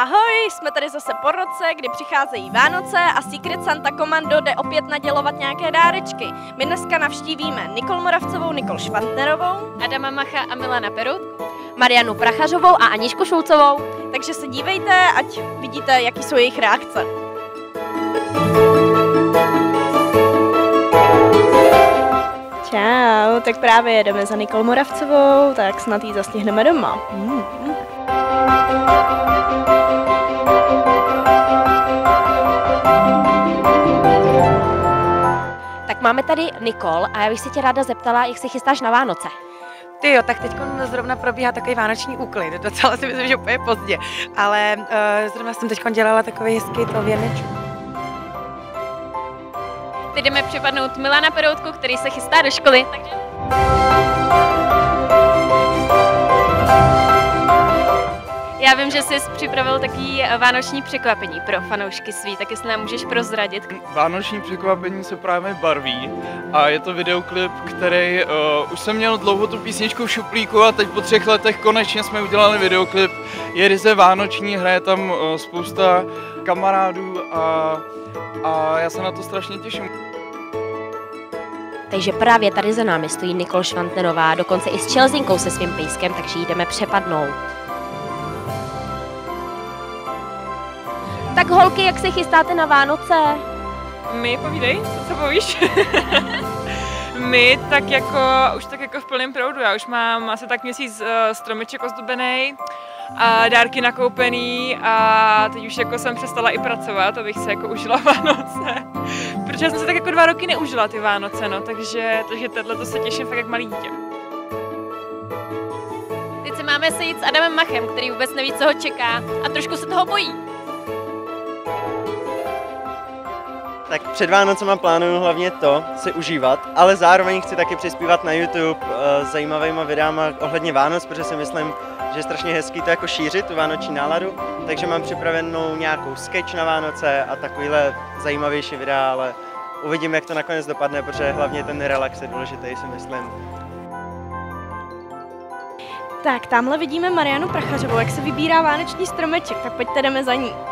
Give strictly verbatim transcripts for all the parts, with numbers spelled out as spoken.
Ahoj, jsme tady zase po roce, kdy přicházejí Vánoce a Secret Santa Komando jde opět nadělovat nějaké dárečky. My dneska navštívíme Nikol Moravcovou, Nikol Švantnerovou, Adama Macha a Milana Peroutku, Marianu Prachařovou a Aničku Šulcovou. Takže se dívejte, ať vidíte, jaký jsou jejich reakce. Čau, tak právě jedeme za Nikol Moravcovou, tak snad jí zastihneme doma. Mm. Tak máme tady Nikol a já bych se tě ráda zeptala, jak se chystáš na Vánoce. Ty jo, tak teď zrovna probíhá takový vánoční úklid, docela si myslím, že úplně pozdě, ale uh, zrovna jsem teď dělala takový hezký to věneček. Teď jdeme připadnout Milana Peroutku, který se chystá do školy, takže... Já vím, že jsi připravil takový vánoční překvapení pro fanoušky svý, tak jestli nám můžeš prozradit. Vánoční překvapení se právě barví a je to videoklip, který uh, už jsem měl dlouho tu písničku v šuplíku a teď po třech letech konečně jsme udělali videoklip. Je ryze vánoční, hraje tam uh, spousta kamarádů a, a já se na to strašně těším. Takže právě tady za námi stojí Nikol Švantnerová, dokonce i s čelzinkou se svým pejskem, takže ji jdeme přepadnout. Tak holky, jak se chystáte na Vánoce? My, povídej, co se povíš? My tak jako, už tak jako v plném proudu, já už mám asi tak měsíc uh, stromeček ozdobený a dárky nakoupený a teď už jako jsem přestala i pracovat, abych se jako užila Vánoce. Protože jsem se tak jako dva roky neužila ty Vánoce, no, takže, takže tohle se těším fakt jak malý dítě. Teď se máme sejít s Adamem Machem, který vůbec neví, co ho čeká a trošku se toho bojí. Tak před Vánocema plánuju hlavně to, si užívat, ale zároveň chci taky přispívat na YouTube uh, zajímavýma videama ohledně Vánoc, protože si myslím, že je strašně hezký to jako šířit, tu vánoční náladu, takže mám připravenou nějakou sketch na Vánoce a takovýhle zajímavější videa, ale uvidím, jak to nakonec dopadne, protože hlavně ten relax je důležitý, si myslím. Tak, tamhle vidíme Marianu Prachařovou, jak se vybírá vánoční stromeček, tak pojďte, jdeme za ní.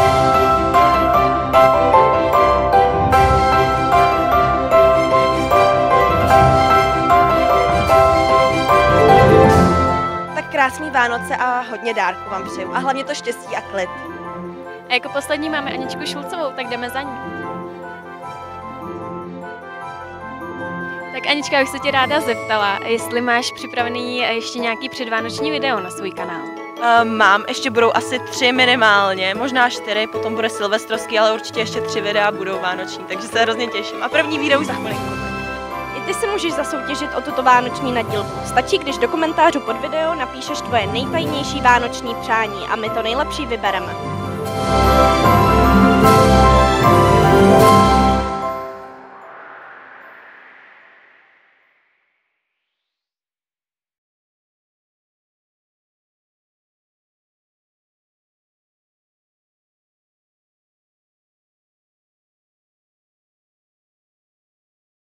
Krásný Vánoce a hodně dárků vám přeju. A hlavně to štěstí a klid. A jako poslední máme Aničku Šulcovou, tak jdeme za ní. Tak Anička, bych se tě ráda zeptala, jestli máš připravený ještě nějaký předvánoční video na svůj kanál. Uh, mám, ještě budou asi tři minimálně, možná čtyři, potom bude silvestrovský, ale určitě ještě tři videa budou vánoční, takže se hrozně těším. A první video už za chvilinku. Ty si můžeš zasoutěžit o tuto vánoční nadílku. Stačí, když do komentářů pod video napíšeš tvoje nejtajnější vánoční přání a my to nejlepší vybereme.